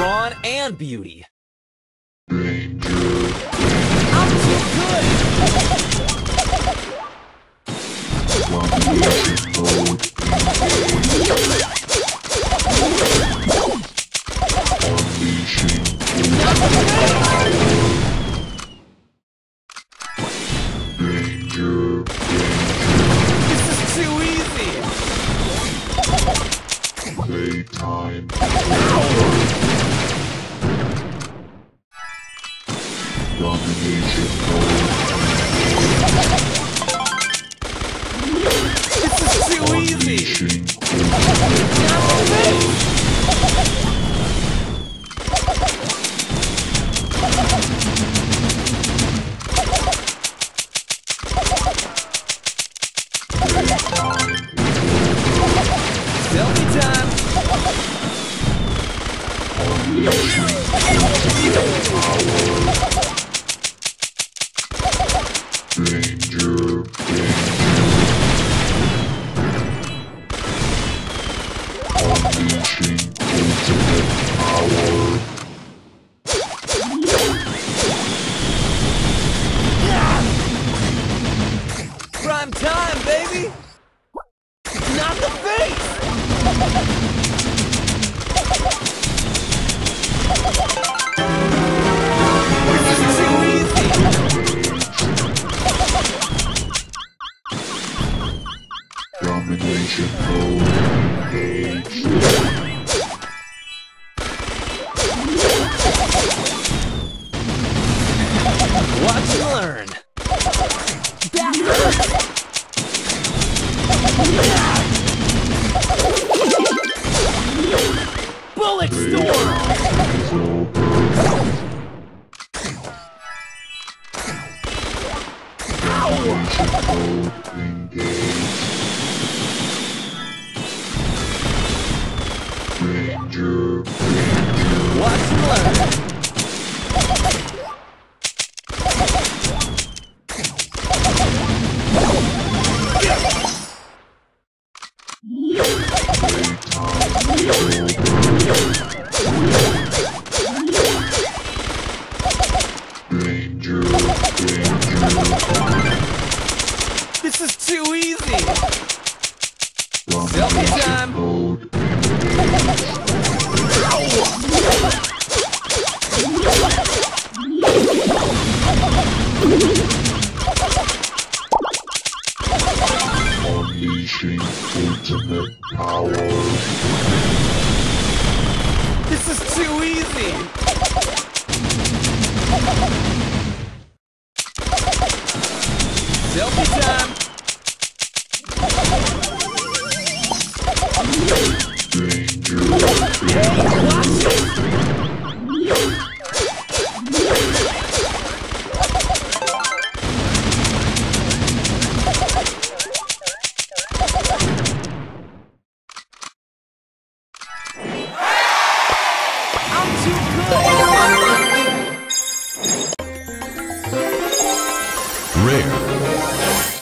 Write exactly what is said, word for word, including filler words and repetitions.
brawn and beauty. Danger. I'm too good! Domination mode engaged. Unleashing ultimate power. Danger. This is too easy! Playtime. Domination mode. This is too easy! Unleashing ultimate Selfie time! unleashing ultimate power. Danger. Unleashing ultimate power. Prime time, baby! Not the face! This is too easy! Domination mode engaged. Watch and learn! That hurts! Bullet storm! Is over. Domination mode engaged. Danger. Watch and learn! Danger, danger, This is too easy! domination time. mode unleashing ultimate power. This is too easy! Selfie time! Danger, Hey, watch it! I'm too good! Rare.